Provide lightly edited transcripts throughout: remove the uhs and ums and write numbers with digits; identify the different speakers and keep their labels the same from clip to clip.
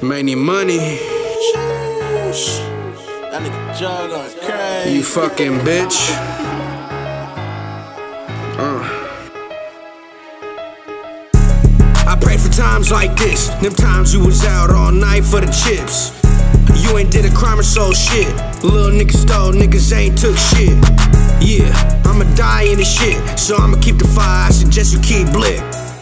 Speaker 1: Many money.
Speaker 2: That nigga Jug going crazy.
Speaker 1: You fucking bitch. I pray for times like this. Them times you was out all night for the chips. You ain't did a crime or sold shit. Little niggas stole, niggas ain't took shit. Yeah, I'ma die in this shit, so I'ma keep the fire. I suggest you keep lit.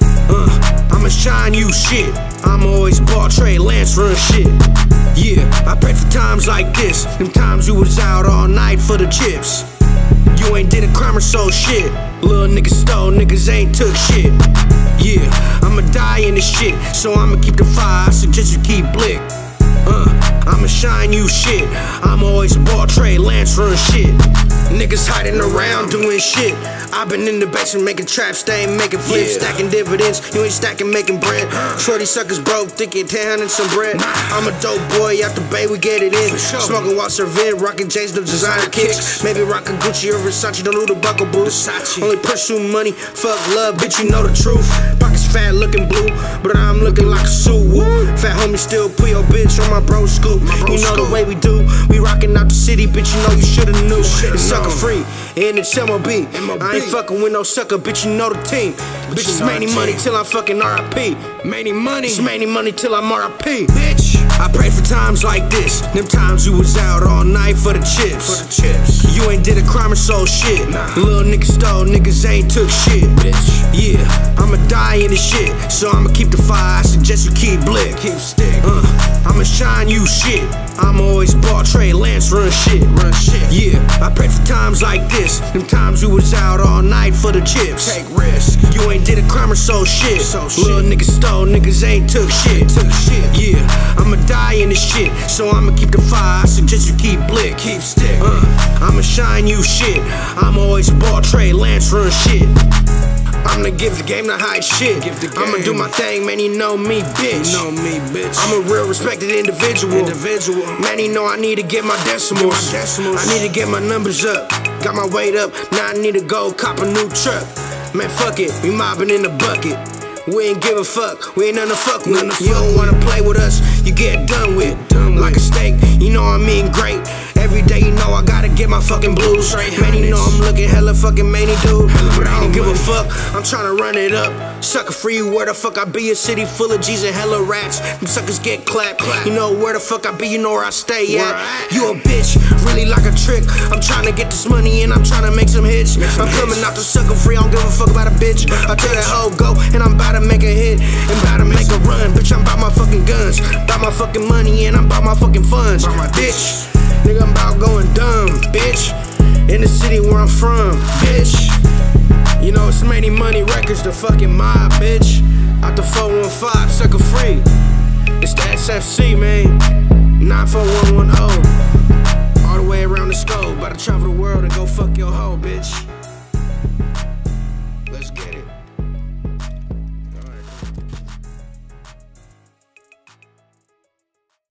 Speaker 1: I'ma shine you shit. I'm always ball trade, Lance run shit. Yeah, I pray for times like this. Them times you was out all night for the chips. You ain't did a crime or sold shit. Little niggas stole, niggas ain't took shit. Yeah, I'ma die in this shit, so I'ma keep the fire. I suggest you keep lit. I'ma shine you shit. I'm always ball trade, Lance run shit. Niggas hiding around doing shit. I've been in the basement making traps, they ain't making flips, stacking dividends. You ain't stacking, making bread. Shorty suckers broke, thinking 10 and some bread. I'm a dope boy out the bay, we get it in. Smoking while serving, rocking J's, no designer kicks. Maybe rocking Gucci or Versace, don't do the buckle boots. Only pursue money, fuck love, bitch, you know the truth. Pockets fat, looking blue, but I'm looking like a suit. Fat homie still put your bitch on my bro scoop. You know the way we do, we rocking out the city, bitch, you know you shoulda knew. It's sucker free, and it's MOB. I ain't fucking with no sucker, bitch, you know the team. Bitch, it's many money till I'm fucking RIP. Many money, it's many money till I'm RIP. Bitch, I pray for times like this. Them times you was out all night for the chips. You ain't did a crime or sold shit. Little niggas stole, niggas ain't took shit. Bitch, yeah, I'ma die in this shit, so I'ma keep the fire. I suggest you keep lit. Keep stick. I'ma shine you shit. I'm always ball trade, Lance run shit. Yeah, I pray for times like this. Them times you was out all night for the chips. Take risk. You ain't did a crime or sold shit. Little niggas stole, niggas ain't took shit. Yeah, I'ma die in this shit, so I'ma keep the fire. I suggest you keep lit. Keep stick. I'ma shine you shit. I'm always ball trade, Lance run shit. I'ma give the game the high shit. I'ma do my thing, man, you know me, bitch. I'm a real respected individual. Man, you know I need to get my decimals. I need to get my numbers up. Got my weight up, now I need to go cop a new truck. Man, fuck it, we mobbing in the bucket. We ain't give a fuck, we ain't none to fuck with. You don't wanna play with us, you get done with. Like a steak, you know I mean great. Every day you know I gotta get my fucking blues. Man, you know I'm looking hella fucking manny, dude. But I don't give a fuck, I'm tryna run it up. Sucker free, where the fuck I be? A city full of G's and hella rats. Them suckers get clapped. You know where the fuck I be, you know where I stay at. You a bitch, really like a trick. I'm tryna get this money and I'm tryna make some hits. I'm coming out the sucker free, I don't give a fuck about a bitch. I tell that hoe go and I'm about to make a hit and about to make a run. Bitch, I'm about my fucking guns, about my fucking money and I'm about my fucking funds. Bitch, nigga, I'm about going dumb, bitch. In the city where I'm from, bitch. You know it's Many Money Records, the fucking mob, bitch. Out the 415, sucker free. It's the SFC, man. 94110. All the way around the scope. About to travel the world and go fuck your hoe, bitch. Let's get it.